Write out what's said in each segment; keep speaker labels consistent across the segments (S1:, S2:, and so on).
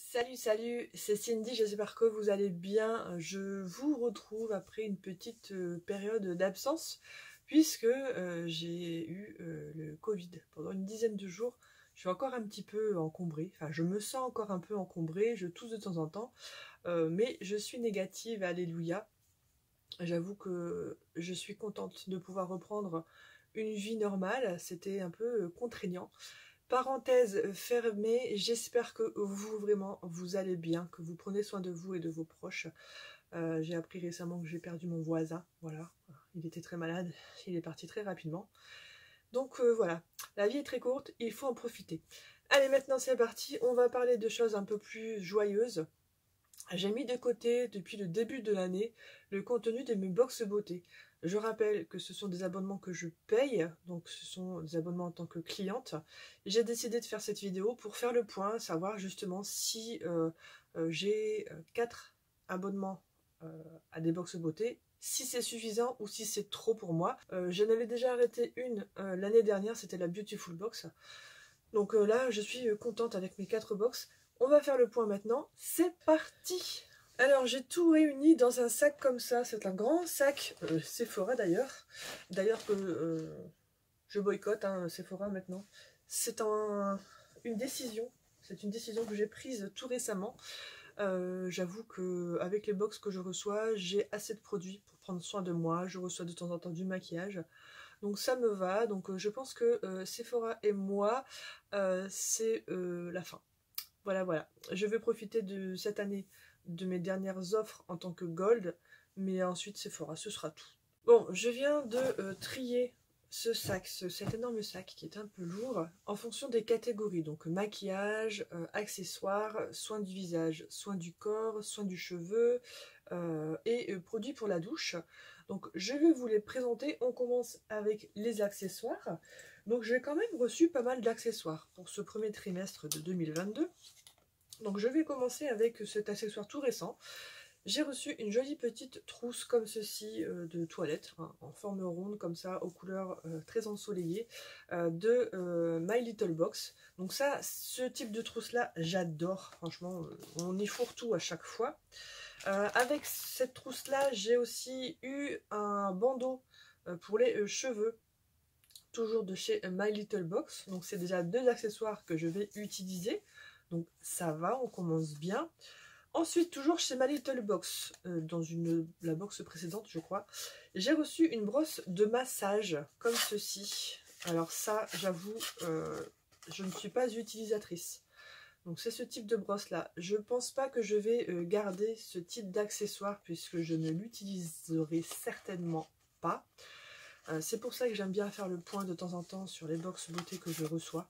S1: Salut, c'est Cindy, j'espère que vous allez bien. Je vous retrouve après une petite période d'absence puisque j'ai eu le Covid pendant une dizaine de jours. Je suis encore un petit peu encombrée, enfin je me sens encore un peu encombrée, je tousse de temps en temps, mais je suis négative, alléluia. J'avoue que je suis contente de pouvoir reprendre une vie normale, c'était un peu contraignant. Parenthèse fermée, j'espère que vous vraiment vous allez bien, que vous prenez soin de vous et de vos proches. J'ai appris récemment que j'ai perdu mon voisin, voilà, il était très malade, il est parti très rapidement. Donc voilà, la vie est très courte, il faut en profiter. Allez, maintenant c'est parti, on va parler de choses un peu plus joyeuses. J'ai mis de côté depuis le début de l'année le contenu de mes box beauté. Je rappelle que ce sont des abonnements que je paye, donc ce sont des abonnements en tant que cliente. J'ai décidé de faire cette vidéo pour faire le point, savoir justement si j'ai 4 abonnements à des box beauté, si c'est suffisant ou si c'est trop pour moi. Je n'avais déjà arrêté une l'année dernière, c'était la Beautiful Box. Donc là, je suis contente avec mes 4 box. On va faire le point maintenant, c'est parti! Alors j'ai tout réuni dans un sac comme ça, c'est un grand sac Sephora d'ailleurs que je boycotte Sephora maintenant. C'est une décision, que j'ai prise tout récemment. J'avoue que avec les box que je reçois, j'ai assez de produits pour prendre soin de moi, je reçois de temps en temps du maquillage. Donc ça me va, donc je pense que Sephora et moi, c'est la fin. Voilà. Je vais profiter de cette année de mes dernières offres en tant que gold, mais ensuite Sephora, ce sera tout. Bon, je viens de trier ce sac, cet énorme sac qui est un peu lourd, en fonction des catégories, donc maquillage, accessoires, soins du visage, soins du corps, soins du cheveu et produits pour la douche. Donc je vais vous les présenter, on commence avec les accessoires. Donc j'ai quand même reçu pas mal d'accessoires pour ce premier trimestre de 2022. Donc je vais commencer avec cet accessoire tout récent. J'ai reçu une jolie petite trousse comme ceci de toilette, en forme ronde comme ça, aux couleurs très ensoleillées, de My Little Box. Donc ça, ce type de trousse là, j'adore, franchement, on y fourre-tout à chaque fois. Avec cette trousse là, j'ai aussi eu un bandeau pour les cheveux, toujours de chez My Little Box. Donc c'est déjà 2 accessoires que je vais utiliser. Donc ça va, on commence bien. Ensuite, toujours chez My Little Box, dans la box précédente je crois, j'ai reçu une brosse de massage comme ceci. Alors ça, j'avoue, je ne suis pas utilisatrice. Donc c'est ce type de brosse là. Je pense pas que je vais garder ce type d'accessoire puisque je ne l'utiliserai certainement pas. C'est pour ça que j'aime bien faire le point de temps en temps sur les box beauté que je reçois.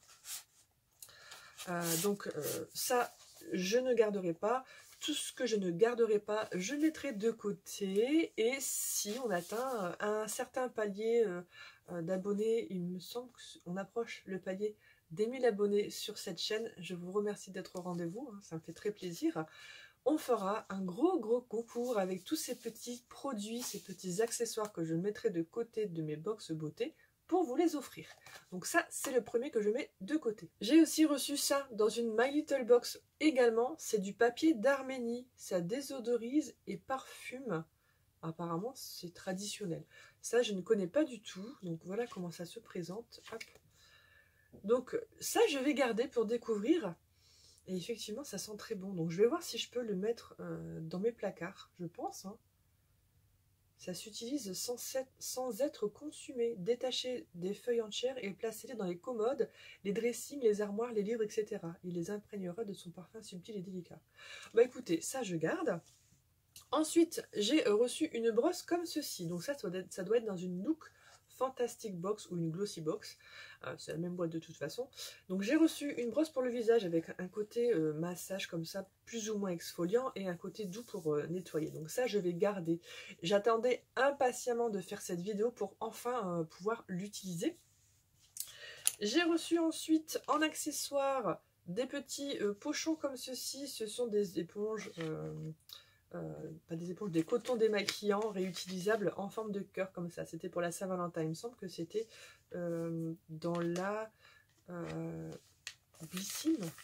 S1: Ça, je ne garderai pas. Tout ce que je ne garderai pas, je mettrai de côté. Et si on atteint un certain palier d'abonnés, il me semble qu'on approche le palier des 1000 abonnés sur cette chaîne. Je vous remercie d'être au rendez-vous, ça me fait très plaisir. On fera un gros concours avec tous ces petits produits, ces petits accessoires que je mettrai de côté de mes box beauté pour vous les offrir. Donc ça, c'est le premier que je mets de côté. J'ai aussi reçu ça dans une My Little Box également. C'est du papier d'Arménie. Ça désodorise et parfume. Apparemment, c'est traditionnel. Ça, je ne connais pas du tout. Donc voilà comment ça se présente. Hop. Donc ça, je vais garder pour découvrir. Et effectivement, ça sent très bon. Donc je vais voir si je peux le mettre dans mes placards, je pense. Ça s'utilise sans être consumé. Détachez des feuilles entières et placez-les dans les commodes, les dressings, les armoires, les livres, etc. Il les imprégnera de son parfum subtil et délicat. Bah écoutez, ça je garde. Ensuite, j'ai reçu une brosse comme ceci. Donc ça doit être dans une Look Fantastic Box ou une Glossy Box. C'est la même boîte de toute façon. Donc j'ai reçu une brosse pour le visage avec un côté massage comme ça, plus ou moins exfoliant, et un côté doux pour nettoyer. Donc ça, je vais garder. J'attendais impatiemment de faire cette vidéo pour enfin pouvoir l'utiliser. J'ai reçu ensuite en accessoire des petits pochons comme ceci. Ce sont des éponges... pas des éponges, des cotons démaquillants réutilisables en forme de cœur comme ça. C'était pour la Saint-Valentin. Il me semble que c'était dans la Blissim.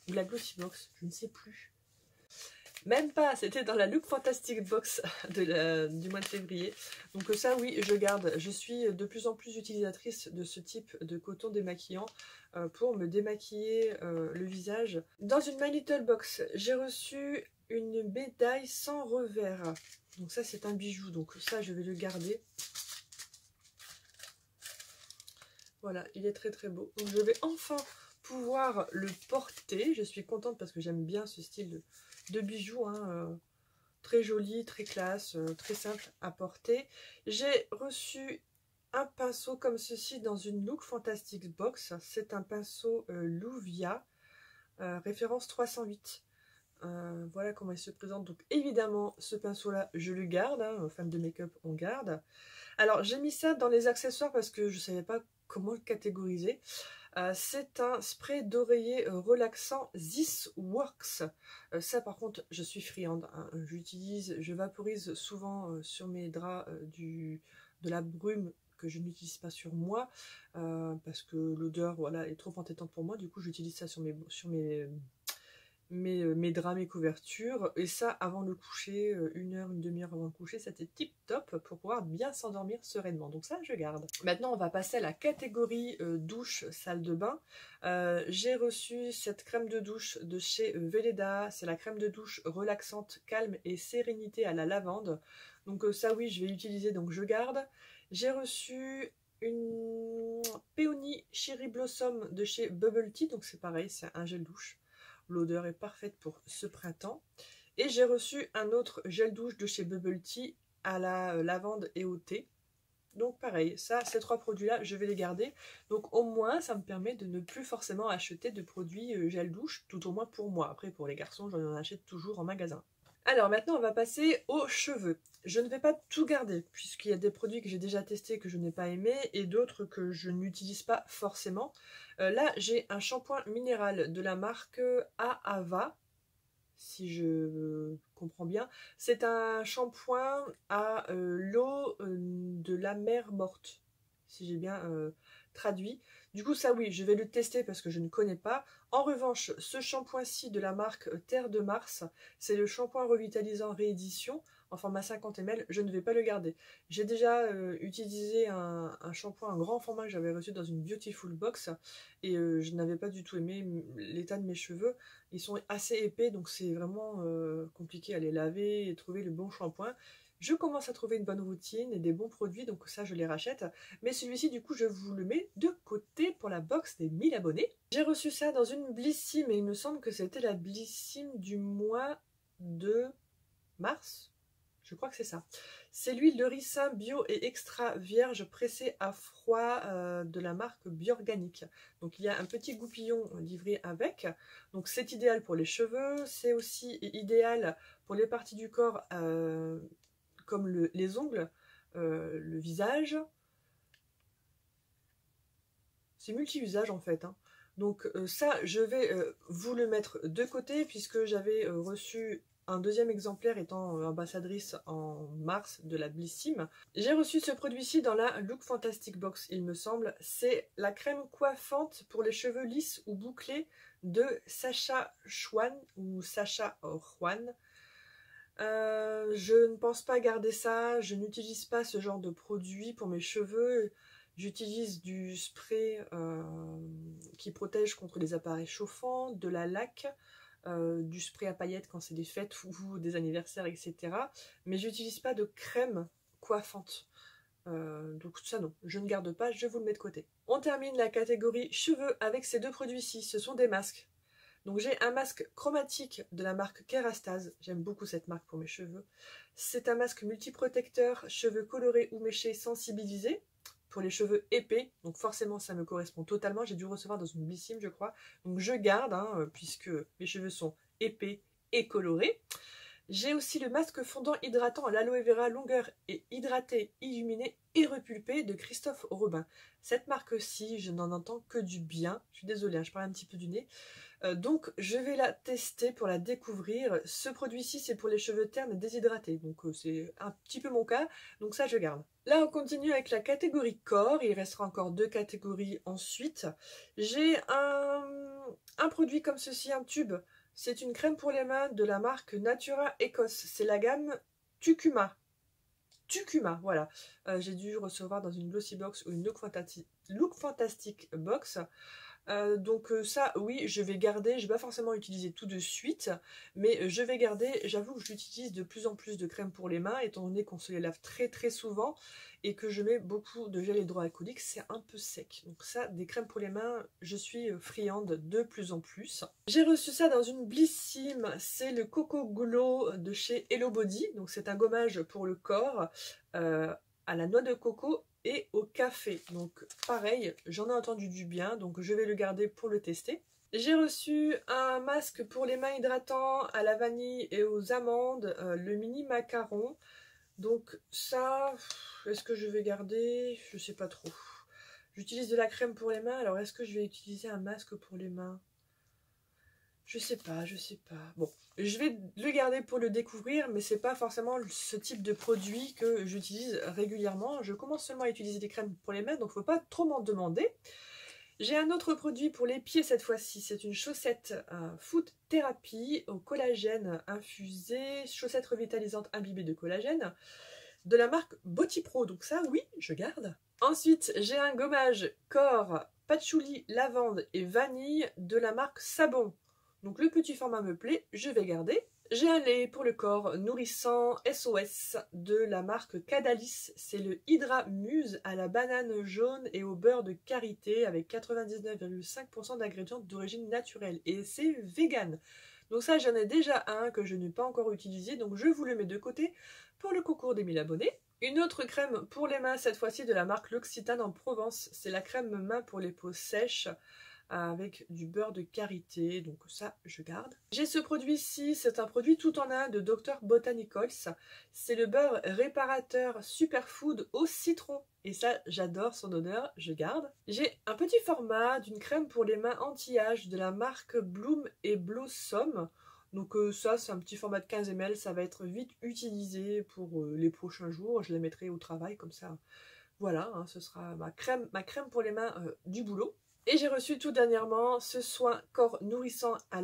S1: ou la Glossy Box, je ne sais plus. Même pas, c'était dans la Look Fantastic Box du mois de février. Donc ça oui, je garde. Je suis de plus en plus utilisatrice de ce type de coton démaquillant pour me démaquiller le visage. Dans une My Little Box, j'ai reçu une médaille sans revers. Donc ça c'est un bijou, donc ça je vais le garder. Voilà, il est très très beau. Donc je vais enfin pouvoir le porter. Je suis contente parce que j'aime bien ce style de bijoux, hein, très joli, très classe, très simple à porter. J'ai reçu un pinceau comme ceci dans une Look Fantastic Box. C'est un pinceau Louvia, référence 308. Voilà comment il se présente. Donc évidemment, ce pinceau-là, je le garde. Hein, fan de make-up, on garde. Alors, j'ai mis ça dans les accessoires parce que je ne savais pas comment le catégoriser. C'est un spray d'oreiller relaxant This Works. Ça par contre je suis friande, hein. Je vaporise souvent sur mes draps de la brume que je n'utilise pas sur moi parce que l'odeur voilà, est trop entêtante pour moi. Du coup j'utilise ça sur mes draps, mes couvertures, et ça avant le coucher, une heure, une demi-heure avant le coucher, c'était tip top pour pouvoir bien s'endormir sereinement. Donc ça je garde. Maintenant on va passer à la catégorie douche, salle de bain. J'ai reçu cette crème de douche de chez Veleda. C'est la crème de douche relaxante, calme et sérénité à la lavande. Donc ça oui je vais l'utiliser, donc je garde. J'ai reçu une Peony Cherry Blossom de chez Bubble Tea, donc c'est pareil, c'est un gel douche. L'odeur est parfaite pour ce printemps. Et j'ai reçu un autre gel douche de chez Bubble Tea à la lavande et au thé. Donc pareil, ça, ces trois produits-là, je vais les garder. Donc au moins, ça me permet de ne plus forcément acheter de produits gel douche, tout au moins pour moi. Après, pour les garçons, j'en achète toujours en magasin. Alors maintenant, on va passer aux cheveux. Je ne vais pas tout garder, puisqu'il y a des produits que j'ai déjà testés que je n'ai pas aimés, et d'autres que je n'utilise pas forcément. Là, j'ai un shampoing minéral de la marque Aava, si je comprends bien. C'est un shampoing à l'eau de la mer morte, si j'ai bien traduit. Du coup, ça oui, je vais le tester parce que je ne connais pas. En revanche, ce shampoing-ci de la marque Terre de Mars, c'est le shampoing revitalisant réédition en format 50 ml, je ne vais pas le garder. J'ai déjà utilisé un shampoing, un grand format que j'avais reçu dans une Beautiful Box et je n'avais pas du tout aimé l'état de mes cheveux. Ils sont assez épais, donc c'est vraiment compliqué à les laver et trouver le bon shampoing. Je commence à trouver une bonne routine et des bons produits, donc ça je les rachète. Mais celui-ci du coup je vous le mets de côté pour la box des 1000 abonnés. J'ai reçu ça dans une Blissim et il me semble que c'était la Blissim du mois de mars. Je crois que c'est ça. C'est l'huile de ricin bio et extra vierge pressée à froid de la marque Biorganique. Donc il y a un petit goupillon livré avec. Donc c'est idéal pour les cheveux. C'est aussi idéal pour les parties du corps comme les ongles, le visage. C'est multi-usage en fait, hein. Donc ça, je vais vous le mettre de côté puisque j'avais reçu un deuxième exemplaire étant ambassadrice en mars de la Blissim. J'ai reçu ce produit-ci dans la Look Fantastic Box, il me semble. C'est la crème coiffante pour les cheveux lisses ou bouclés de Sacha Juan ou Sacha Juan. Je ne pense pas garder ça, je n'utilise pas ce genre de produit pour mes cheveux. J'utilise du spray qui protège contre les appareils chauffants, de la laque, du spray à paillettes quand c'est des fêtes ou des anniversaires, etc. Mais j'utilise pas de crème coiffante. Donc ça non, je ne garde pas, je vous le mets de côté. On termine la catégorie cheveux avec ces deux produits-ci, ce sont des masques. Donc j'ai un masque chromatique de la marque Kerastase, j'aime beaucoup cette marque pour mes cheveux. C'est un masque multiprotecteur, cheveux colorés ou méchés sensibilisés, pour les cheveux épais, donc forcément ça me correspond totalement, j'ai dû recevoir dans une Blissim je crois, donc je garde, hein, puisque mes cheveux sont épais et colorés. J'ai aussi le masque fondant hydratant à l'aloe vera longueur et hydraté, illuminé et repulpé de Christophe Robin. Cette marque-ci, je n'en entends que du bien, je suis désolée, hein, je parle un petit peu du nez. Donc je vais la tester pour la découvrir. Ce produit-ci c'est pour les cheveux ternes et déshydratés, donc c'est un petit peu mon cas, donc ça je garde. Là on continue avec la catégorie corps, il restera encore deux catégories ensuite. J'ai un un produit comme ceci, un tube. C'est une crème pour les mains de la marque Natura Écosse. C'est la gamme Tucuma. Tucuma, voilà. J'ai dû recevoir dans une Glossy Box ou une Look Fantastic Box. Donc ça, oui, je vais garder. Je ne vais pas forcément utiliser tout de suite, mais je vais garder. J'avoue que j'utilise de plus en plus de crème pour les mains, étant donné qu'on se les lave très très souvent et que je mets beaucoup de gel hydroalcoolique, c'est un peu sec. Donc ça, des crèmes pour les mains, je suis friande de plus en plus. J'ai reçu ça dans une Blissim, c'est le Coco Glow de chez Hello Body. Donc c'est un gommage pour le corps à la noix de coco et au café. Donc pareil, j'en ai entendu du bien, donc je vais le garder pour le tester. J'ai reçu un masque pour les mains hydratants à la vanille et aux amandes, le mini macaron. Donc ça, est-ce que je vais garder? Je sais pas trop. J'utilise de la crème pour les mains, alors est-ce que je vais utiliser un masque pour les mains? Je sais pas, je sais pas. Bon, je vais le garder pour le découvrir, mais c'est pas forcément ce type de produit que j'utilise régulièrement. Je commence seulement à utiliser des crèmes pour les mains, donc faut pas trop m'en demander. J'ai un autre produit pour les pieds cette fois-ci. C'est une chaussette Foot Therapy au collagène infusé, chaussette revitalisante imbibée de collagène, de la marque Body Pro. Donc ça, oui, je garde. Ensuite, j'ai un gommage corps patchouli, lavande et vanille de la marque Sabon. Donc le petit format me plaît, je vais garder. J'ai un lait pour le corps nourrissant SOS de la marque Cadalis. C'est le Hydra Muse à la banane jaune et au beurre de karité avec 99,5% d'ingrédients d'origine naturelle. Et c'est vegan. Donc ça, j'en ai déjà un que je n'ai pas encore utilisé, donc je vous le mets de côté pour le concours des 1000 abonnés. Une autre crème pour les mains, cette fois-ci de la marque L'Occitane en Provence. C'est la crème main pour les peaux sèches avec du beurre de karité, donc ça je garde. J'ai ce produit-ci, c'est un produit tout en un de Dr Botanicals. C'est le beurre réparateur superfood au citron. Et ça, j'adore son odeur, je garde. J'ai un petit format d'une crème pour les mains anti-âge de la marque Bloom et Blossom. Donc ça, c'est un petit format de 15 ml, ça va être vite utilisé pour les prochains jours. Je la mettrai au travail comme ça. Voilà, hein, ce sera ma crème pour les mains du boulot. Et j'ai reçu tout dernièrement ce soin corps nourrissant à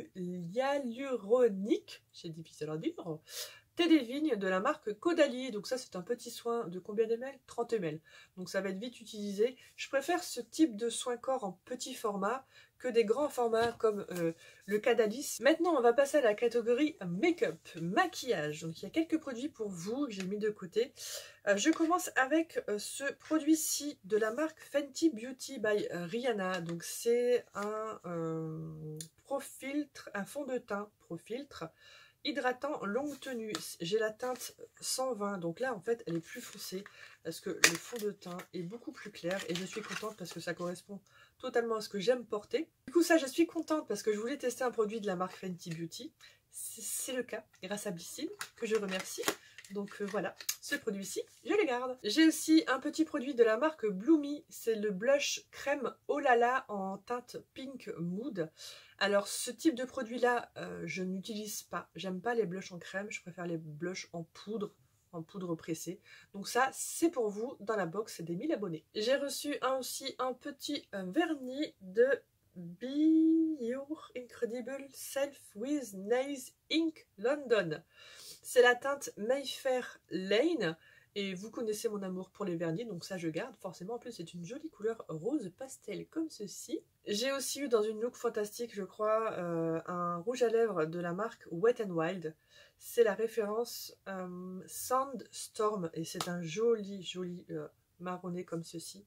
S1: l'hyaluronique, c'est difficile à dire, thé des vignes de la marque Caudalie. Donc ça, c'est un petit soin de combien de ml? 30 ml. Donc ça va être vite utilisé. Je préfère ce type de soin corps en petit format que des grands formats comme le Cadalis. Maintenant, on va passer à la catégorie make-up, maquillage. Donc il y a quelques produits pour vous que j'ai mis de côté. Je commence avec ce produit-ci de la marque Fenty Beauty by Rihanna. Donc c'est un pro-filtre, un fond de teint pro-filtre hydratant longue tenue. J'ai la teinte 120, donc là en fait elle est plus foncée parce que le fond de teint est beaucoup plus clair et je suis contente parce que ça correspond totalement à ce que j'aime porter. Du coup ça, je suis contente parce que je voulais tester un produit de la marque Fenty Beauty. C'est le cas grâce à Blissim que je remercie. Donc voilà, ce produit-ci, je le garde. J'ai aussi un petit produit de la marque Bloomy, c'est le blush crème Olala en teinte Pink Mood. Alors ce type de produit-là, je n'utilise pas. J'aime pas les blushs en crème, je préfère les blushs en poudre pressée. Donc ça, c'est pour vous dans la box des 1000 abonnés. J'ai reçu aussi un petit vernis de Be Your Incredible Self with Nails Ink London. C'est la teinte Mayfair Lane et vous connaissez mon amour pour les vernis, donc ça je garde forcément. En plus c'est une jolie couleur rose pastel comme ceci. J'ai aussi eu dans une Look Fantastic, je crois, un rouge à lèvres de la marque Wet n Wild. C'est la référence Sandstorm et c'est un joli marronné comme ceci.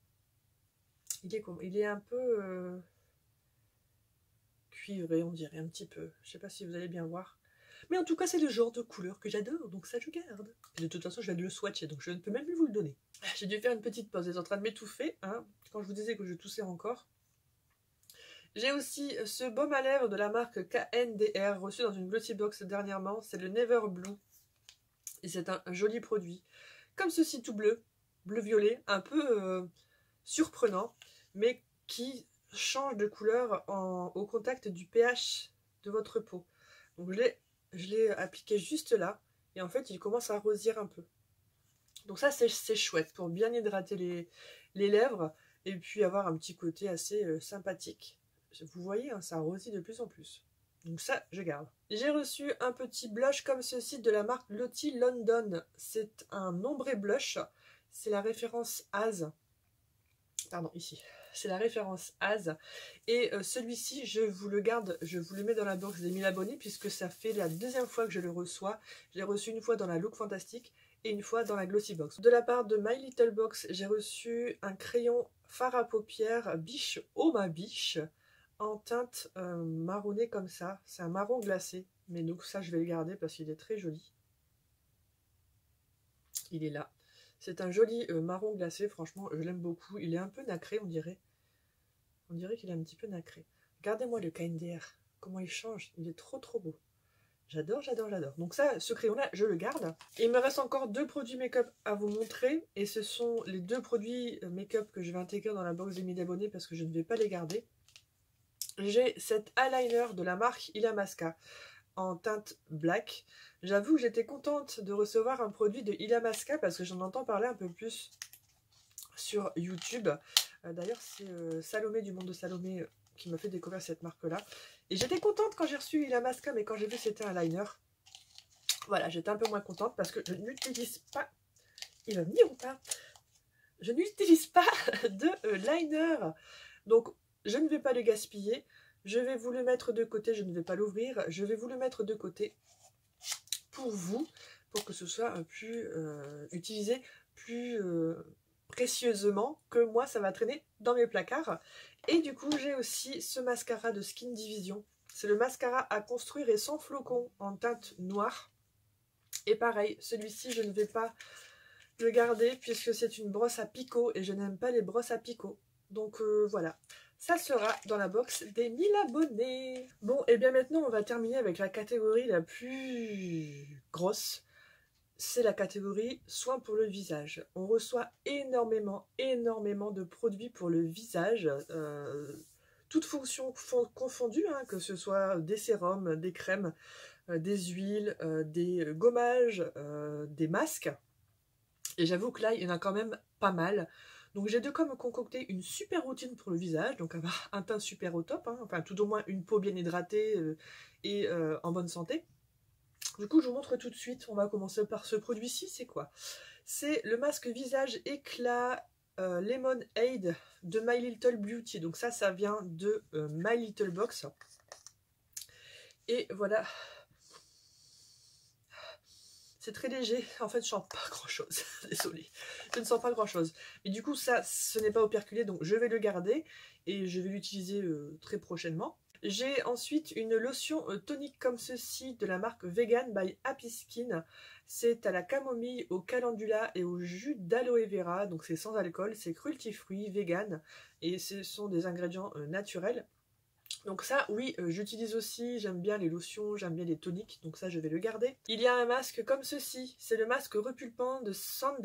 S1: Il est un peu cuivré, on dirait un petit peu. Je sais pas si vous allez bien voir. Mais en tout cas, c'est le genre de couleur que j'adore, donc ça je garde. Et de toute façon, je vais le swatcher, donc je ne peux même plus vous le donner. J'ai dû faire une petite pause, j'étais en train de m'étouffer, hein, quand je vous disais que je toussais encore. J'ai aussi ce baume à lèvres de la marque KNDR, reçu dans une Glossy Box dernièrement. C'est le Never Blue. Et c'est un joli produit. Comme ceci, tout bleu, bleu-violet, un peu surprenant, mais qui change de couleur au contact du pH de votre peau. Donc je l'ai appliqué juste là, et en fait il commence à rosir un peu. Donc ça c'est chouette pour bien hydrater les lèvres, et puis avoir un petit côté assez sympathique. Vous voyez, hein, ça rossit de plus en plus. Donc ça, je garde. J'ai reçu un petit blush comme ceci de la marque Lottie London. C'est un ombré blush. C'est la référence Az. Pardon, ici. C'est la référence Az. Et celui-ci, je vous le garde, je vous le mets dans la box des 1000 abonnés puisque ça fait la deuxième fois que je le reçois. Je l'ai reçu une fois dans la Look Fantastique et une fois dans la Glossy Box. De la part de My Little Box, j'ai reçu un crayon fard à paupières Biche Oh ma biche en teinte marronnée comme ça. C'est un marron glacé, mais donc ça je vais le garder parce qu'il est très joli. Il est là. C'est un joli marron glacé, franchement je l'aime beaucoup. Il est un peu nacré on dirait. On dirait qu'il est un petit peu nacré. Regardez-moi le KNDR, comment il change, il est trop beau. J'adore, j'adore, j'adore. Donc ça, ce crayon-là, je le garde. Et il me reste encore 2 produits make-up à vous montrer. Et ce sont les 2 produits make-up que je vais intégrer dans la box des 1000 abonnés parce que je ne vais pas les garder. J'ai cet eyeliner de la marque Illamasqua en teinte black. J'avoue que j'étais contente de recevoir un produit de Illamasqua parce que j'en entends parler un peu plus sur YouTube. D'ailleurs, c'est Salomé du monde de Salomé qui m'a fait découvrir cette marque-là. Et j'étais contente quand j'ai reçu Illamasqua, mais quand j'ai vu que c'était un liner, voilà, j'étais un peu moins contente parce que je n'utilise pas, il va venir ou pas, je n'utilise pas de liner. Donc, je ne vais pas le gaspiller, je vais vous le mettre de côté, je ne vais pas l'ouvrir, je vais vous le mettre de côté pour vous, pour que ce soit plus utilisé plus précieusement que moi, ça va traîner dans mes placards. Et du coup, j'ai aussi ce mascara de Skin Division. C'est le mascara à construire et sans flocons en teinte noire. Et pareil, celui-ci, je ne vais pas le garder puisque c'est une brosse à picot et je n'aime pas les brosses à picot. Donc voilà, ça sera dans la box des 1000 abonnés. Bon, et bien maintenant, on va terminer avec la catégorie la plus grosse. C'est la catégorie soins pour le visage. On reçoit énormément de produits pour le visage, toutes fonctions confondues, hein, que ce soit des sérums, des crèmes, des huiles, des gommages, des masques. Et j'avoue que là, il y en a quand même pas mal. Donc j'ai de quoi me concocter une super routine pour le visage, donc avoir un teint super au top, hein, enfin tout au moins une peau bien hydratée et en bonne santé. Du coup, je vous montre tout de suite. On va commencer par ce produit-ci. C'est quoi? C'est le masque visage éclat Lemon Aid de My Little Beauty. Donc ça vient de My Little Box. Et voilà. C'est très léger. En fait, je sens pas grand-chose. Désolée. Je ne sens pas grand-chose. Mais du coup, ça, ce n'est pas operculé. Donc, je vais le garder. Et je vais l'utiliser très prochainement. J'ai ensuite une lotion tonique comme ceci de la marque Vegan by Happy Skin. C'est à la camomille, au calendula et au jus d'aloe vera. Donc c'est sans alcool, c'est cruelty-free, vegan. Et ce sont des ingrédients naturels. Donc ça, oui, j'utilise aussi, j'aime bien les lotions, j'aime bien les toniques. Donc ça, je vais le garder. Il y a un masque comme ceci. C'est le masque repulpant de Sand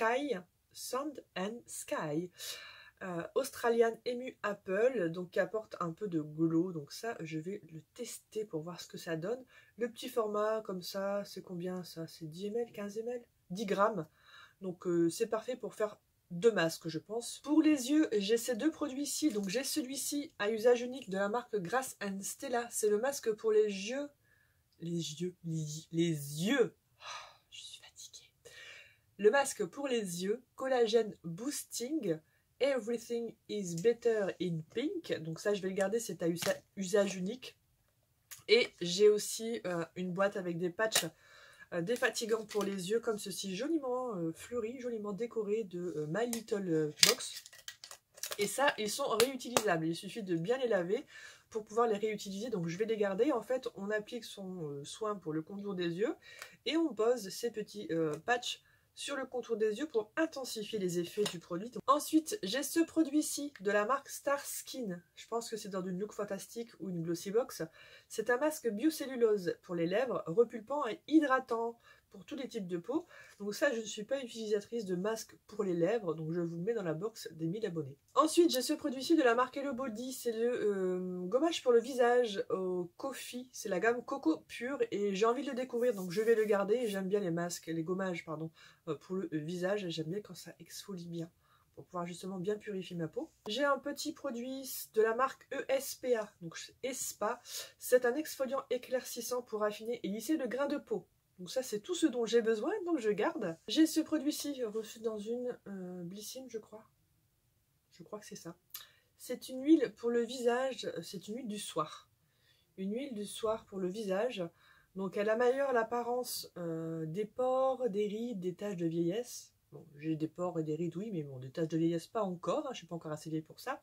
S1: and Sky. Australian Emu Apple, donc qui apporte un peu de glow, donc ça je vais le tester pour voir ce que ça donne. Le petit format comme ça, c'est combien ça? C'est 10 ml, 15 ml, 10 grammes, donc c'est parfait pour faire 2 masques je pense. Pour les yeux, j'ai ces 2 produits ici, donc j'ai celui-ci à usage unique de la marque Grace and Stella, c'est le masque pour les yeux, les yeux, oh, je suis fatiguée. Le masque pour les yeux, collagène boosting, Everything is better in pink. Donc ça, je vais le garder, c'est à usage unique. Et j'ai aussi une boîte avec des patchs défatigants pour les yeux, comme ceci, joliment fleuris, joliment décorés de My Little Box. Et ça, ils sont réutilisables. Il suffit de bien les laver pour pouvoir les réutiliser. Donc je vais les garder. En fait, on applique son soin pour le contour des yeux et on pose ces petits patchs sur le contour des yeux pour intensifier les effets du produit. Donc, ensuite, j'ai ce produit-ci de la marque Star Skin. Je pense que c'est dans une Look Fantastique ou une Glossy Box. C'est un masque biocellulose pour les lèvres, repulpant et hydratant pour tous les types de peau. Donc ça, je ne suis pas utilisatrice de masque pour les lèvres, donc je vous le mets dans la box des 1000 abonnés. Ensuite, j'ai ce produit-ci de la marque Hello Body, c'est le gommage pour le visage au Coffee, c'est la gamme Coco Pure, et j'ai envie de le découvrir, donc je vais le garder. J'aime bien les masques, les gommages, pardon, pour le visage, j'aime bien quand ça exfolie bien, pour pouvoir justement bien purifier ma peau. J'ai un petit produit de la marque ESPA, donc ESPA, c'est un exfoliant éclaircissant pour affiner et lisser le grain de peau. Donc ça c'est tout ce dont j'ai besoin, donc je garde. J'ai ce produit-ci reçu dans une Blyssine, je crois que c'est ça. C'est une huile pour le visage, c'est une huile du soir. Une huile du soir pour le visage. Donc elle améliore l'apparence des pores, des rides, des taches de vieillesse. Bon, j'ai des pores et des rides, oui, mais bon, des taches de vieillesse pas encore, hein, je ne suis pas encore assez vieille pour ça.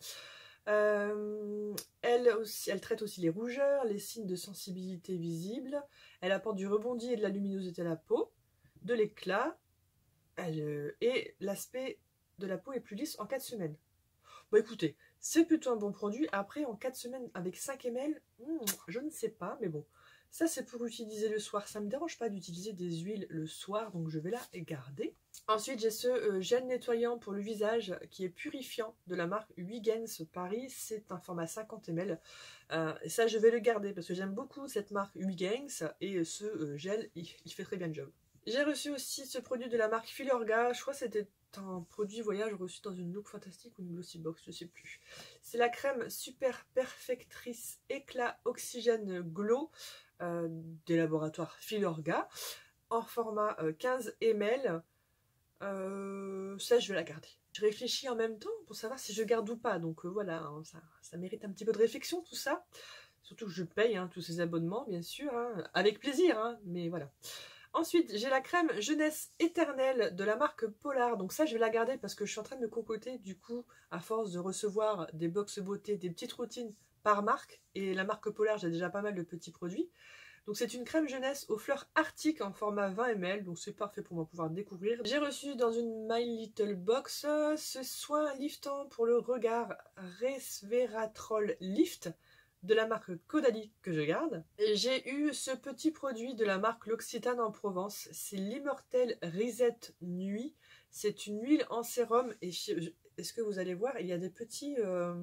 S1: Elle traite aussi les rougeurs, les signes de sensibilité visibles. Elle apporte du rebondi et de la luminosité à la peau, de l'éclat, et l'aspect de la peau est plus lisse en 4 semaines. Bon écoutez, c'est plutôt un bon produit. Après, en 4 semaines avec 5 ml, je ne sais pas, mais bon. Ça, c'est pour utiliser le soir. Ça ne me dérange pas d'utiliser des huiles le soir, donc je vais la garder. Ensuite, j'ai ce gel nettoyant pour le visage qui est purifiant de la marque Huygens Paris. C'est un format 50 ml. Ça, je vais le garder parce que j'aime beaucoup cette marque Huygens et ce gel, il fait très bien le job. J'ai reçu aussi ce produit de la marque Filorga. Je crois que c'était un produit voyage reçu dans une Look Fantastique ou une Glossy Box, je ne sais plus. C'est la crème Super Perfectrice Éclat Oxygène Glow des laboratoires Filorga en format 15 ml. Ça, je vais la garder. Je réfléchis en même temps pour savoir si je garde ou pas. Donc voilà, hein, ça mérite un petit peu de réflexion tout ça. Surtout que je paye hein, tous ces abonnements, bien sûr, hein, avec plaisir, hein, mais voilà. Ensuite, j'ai la crème Jeunesse Éternelle de la marque Polar. Donc ça, je vais la garder parce que je suis en train de me concocter, du coup, à force de recevoir des box beauté, des petites routines par marque. Et la marque Polar, j'ai déjà pas mal de petits produits. Donc c'est une crème jeunesse aux fleurs arctiques en format 20 ml. Donc c'est parfait pour moi pouvoir découvrir. J'ai reçu dans une My Little Box ce soin liftant pour le regard Resveratrol Lift de la marque Caudalie que je garde. J'ai eu ce petit produit de la marque L'Occitane en Provence. C'est l'Immortel Reset Nuit. C'est une huile en sérum et est-ce que vous allez voir, il y a des petites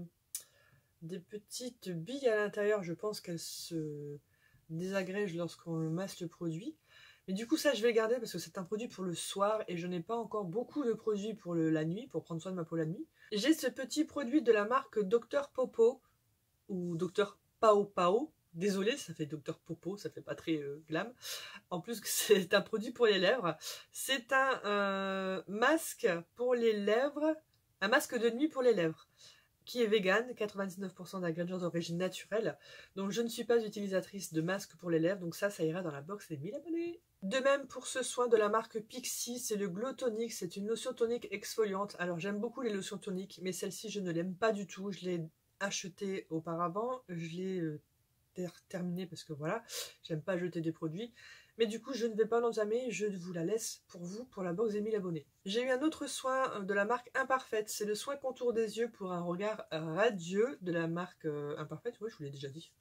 S1: billes à l'intérieur. Je pense qu'elles se désagrègent lorsqu'on masse le produit. Mais du coup ça je vais le garder parce que c'est un produit pour le soir et je n'ai pas encore beaucoup de produits pour la nuit, pour prendre soin de ma peau la nuit. J'ai ce petit produit de la marque Dr Popo ou Dr Pao Pao. Désolée, ça fait Dr Popo, ça fait pas très glam. En plus, c'est un produit pour les lèvres. C'est un masque pour les lèvres, un masque de nuit pour les lèvres, qui est vegan, 99% d'ingrédients d'origine naturelle. Donc je ne suis pas utilisatrice de masque pour les lèvres, donc ça ira dans la box des 1000 abonnés. De même pour ce soin de la marque Pixi, c'est le Glow Tonic, c'est une lotion tonique exfoliante. Alors j'aime beaucoup les lotions toniques, mais celle-ci je ne l'aime pas du tout. Je l'ai achetée auparavant, je l'ai terminée parce que voilà, j'aime pas jeter des produits. Mais du coup, je ne vais pas l'entamer, je vous la laisse pour vous, pour la box des 1000 abonnés. J'ai eu un autre soin de la marque Imparfaite, c'est le soin contour des yeux pour un regard radieux de la marque Imparfaite, oui, je vous l'ai déjà dit.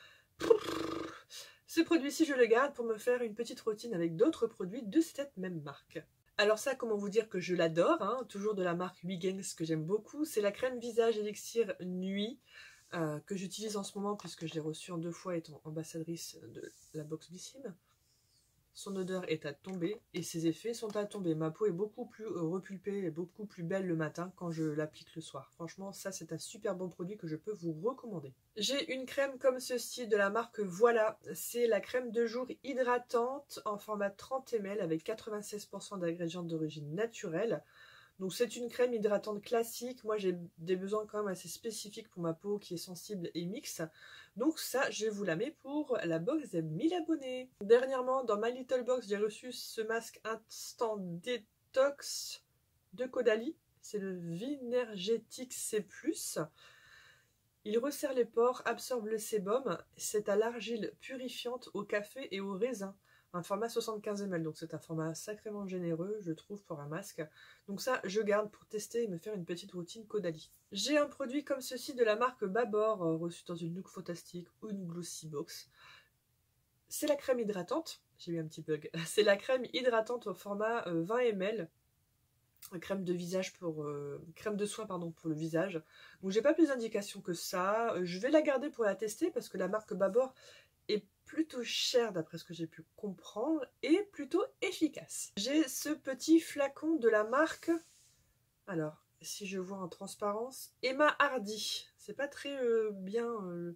S1: Ce produit-ci, je le garde pour me faire une petite routine avec d'autres produits de cette même marque. Alors ça, comment vous dire que je l'adore, hein, toujours de la marque Huygens que j'aime beaucoup, c'est la crème visage élixir nuit, que j'utilise en ce moment puisque je l'ai reçue en 2 fois étant ambassadrice de la box Bissime. Son odeur est à tomber et ses effets sont à tomber. Ma peau est beaucoup plus repulpée et beaucoup plus belle le matin quand je l'applique le soir. Franchement, ça c'est un super bon produit que je peux vous recommander. J'ai une crème comme ceci de la marque Voilà. C'est la crème de jour hydratante en format 30 ml avec 96% d'ingrédients d'origine naturelle. Donc c'est une crème hydratante classique. Moi j'ai des besoins quand même assez spécifiques pour ma peau qui est sensible et mixte. Donc ça je vous la mets pour la box des 1000 abonnés. Dernièrement dans My Little Box j'ai reçu ce masque Instant Détox de Caudalie. C'est le Vinergétique C+. Il resserre les pores, absorbe le sébum. C'est à l'argile purifiante, au café et au raisin. Un format 75 ml, donc c'est un format sacrément généreux, je trouve, pour un masque. Donc ça, je garde pour tester et me faire une petite routine Caudalie. J'ai un produit comme ceci de la marque Babor, reçu dans une Look Fantastique ou une Glossy Box. C'est la crème hydratante, j'ai eu un petit bug, c'est la crème hydratante au format 20 ml. Crème de visage pour crème de soin pardon pour le visage. Donc j'ai pas plus d'indications que ça. Je vais la garder pour la tester parce que la marque Babor est plutôt chère d'après ce que j'ai pu comprendre et plutôt efficace. J'ai ce petit flacon de la marque, alors si je vois en transparence, Emma Hardy. C'est pas très bien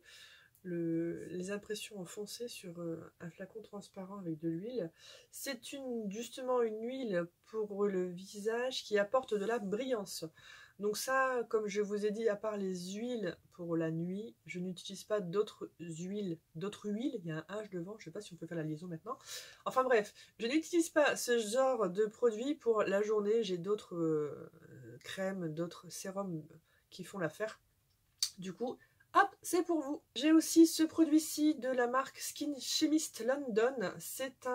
S1: les impressions en foncé sur un flacon transparent avec de l'huile. C'est justement une huile pour le visage qui apporte de la brillance. Donc ça, comme je vous ai dit, à part les huiles pour la nuit, je n'utilise pas d'autres huiles. Il y a un H devant, je ne sais pas si on peut faire la liaison maintenant. Enfin bref, je n'utilise pas ce genre de produit pour la journée. J'ai d'autres crèmes, d'autres sérums qui font l'affaire. Du coup, hop, c'est pour vous. J'ai aussi ce produit-ci de la marque Skin Chemist London. C'est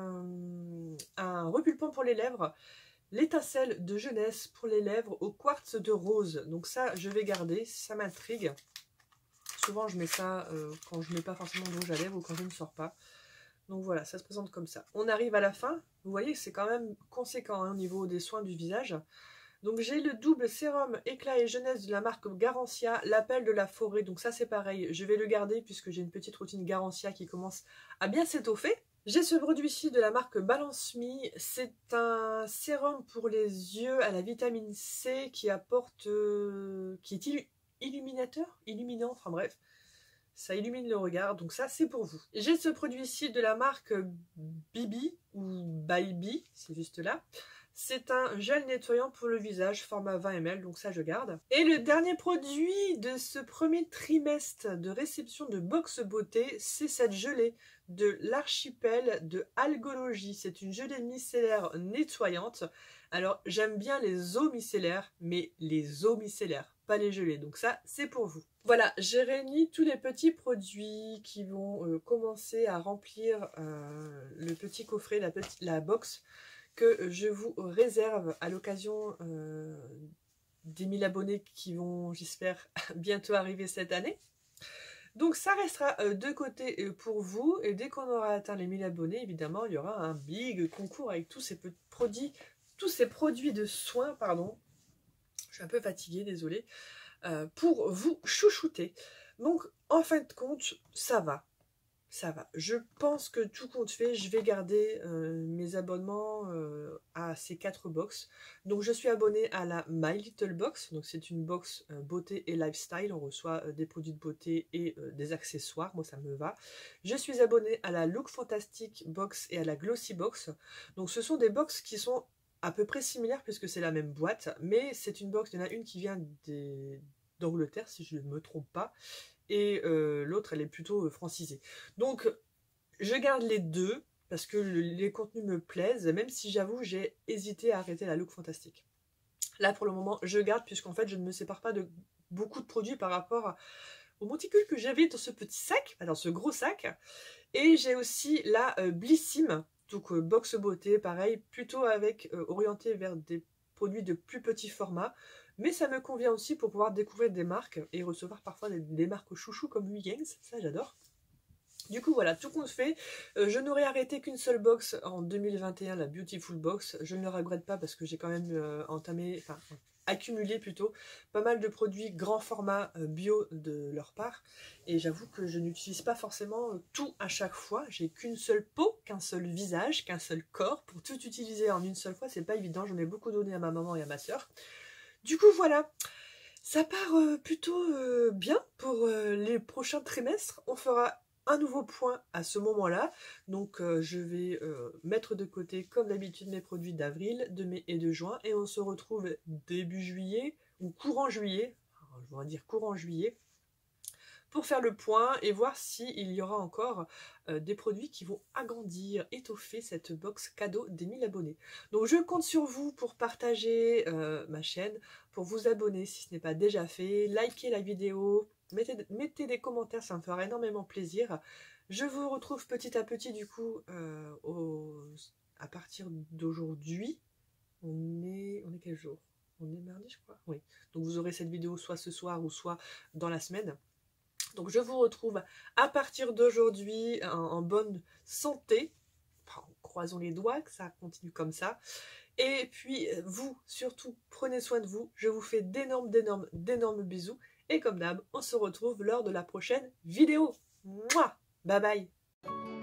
S1: un repulpant pour les lèvres. L'étincelle de jeunesse pour les lèvres au quartz de rose. Donc ça, je vais garder, ça m'intrigue. Souvent, je mets ça quand je ne mets pas forcément de rouge à lèvres ou quand je ne sors pas. Donc voilà, ça se présente comme ça. On arrive à la fin. Vous voyez que c'est quand même conséquent hein, au niveau des soins du visage. Donc j'ai le double sérum éclat et jeunesse de la marque Garancia, l'appel de la forêt. Donc ça c'est pareil, je vais le garder puisque j'ai une petite routine Garancia qui commence à bien s'étoffer. J'ai ce produit-ci de la marque Balance Me. C'est un sérum pour les yeux à la vitamine C qui apporte, qui est illuminant, enfin bref. Ça illumine le regard, donc ça c'est pour vous. J'ai ce produit-ci de la marque Bibi ou Baby, c'est juste là. C'est un gel nettoyant pour le visage, format 20 ml, donc ça je garde. Et le dernier produit de ce premier trimestre de réception de Box Beauté, c'est cette gelée de l'archipel de Algologie. C'est une gelée micellaire nettoyante. Alors j'aime bien les eaux micellaires, mais les eaux micellaires, pas les gelées. Donc ça, c'est pour vous. Voilà, j'ai réuni tous les petits produits qui vont commencer à remplir le petit coffret, la box que je vous réserve à l'occasion des 1000 abonnés qui vont, j'espère, bientôt arriver cette année. Donc ça restera de côté pour vous, et dès qu'on aura atteint les 1000 abonnés, évidemment, il y aura un big concours avec tous ces produits de soins, pardon. Je suis un peu fatiguée, désolée, pour vous chouchouter. Donc, en fin de compte, ça va. Ça va. Je pense que tout compte fait, je vais garder mes abonnements à ces 4 box. Donc je suis abonnée à la My Little Box. Donc c'est une box beauté et lifestyle. On reçoit des produits de beauté et des accessoires. Moi ça me va. Je suis abonnée à la Look Fantastic Box et à la Glossy Box. Donc ce sont des box qui sont à peu près similaires puisque c'est la même boîte. Mais c'est une box, il y en a une qui vient d'Angleterre si je ne me trompe pas. Et l'autre elle est plutôt francisée. Donc je garde les deux parce que les contenus me plaisent, même si j'avoue j'ai hésité à arrêter la Look Fantastique. Là pour le moment je garde puisqu'en fait je ne me sépare pas de beaucoup de produits par rapport au monticule que j'avais dans ce petit sac, dans ce gros sac. Et j'ai aussi la Blissim, donc box beauté, pareil, plutôt orienté vers des produits de plus petit format. Mais ça me convient aussi pour pouvoir découvrir des marques et recevoir parfois des marques chouchous comme Huygens, ça j'adore. Du coup voilà, tout compte fait, je n'aurais arrêté qu'une seule box en 2021, la Beautiful Box. Je ne le regrette pas parce que j'ai quand même accumulé plutôt pas mal de produits grand format bio de leur part. Et j'avoue que je n'utilise pas forcément tout à chaque fois. J'ai qu'une seule peau, qu'un seul visage, qu'un seul corps. Pour tout utiliser en une seule fois, c'est pas évident. J'en ai beaucoup donné à ma maman et à ma soeur. Du coup, voilà, ça part plutôt bien pour les prochains trimestres. On fera un nouveau point à ce moment-là. Donc, je vais mettre de côté, comme d'habitude, mes produits d'avril, de mai et de juin. Et on se retrouve début juillet, ou courant juillet, je vais dire courant juillet, pour faire le point et voir s'il y aura encore des produits qui vont agrandir, étoffer cette box cadeau des 1000 abonnés. Donc je compte sur vous pour partager ma chaîne, pour vous abonner si ce n'est pas déjà fait, liker la vidéo, mettez des commentaires, ça me fera énormément plaisir. Je vous retrouve petit à petit du coup à partir d'aujourd'hui. On est quel jour? On est mardi je crois. Oui. Donc vous aurez cette vidéo soit ce soir ou soit dans la semaine. Donc je vous retrouve à partir d'aujourd'hui en bonne santé. Enfin, croisons les doigts que ça continue comme ça. Et puis vous, surtout, prenez soin de vous. Je vous fais d'énormes bisous. Et comme d'hab, on se retrouve lors de la prochaine vidéo. Mouah, bye bye.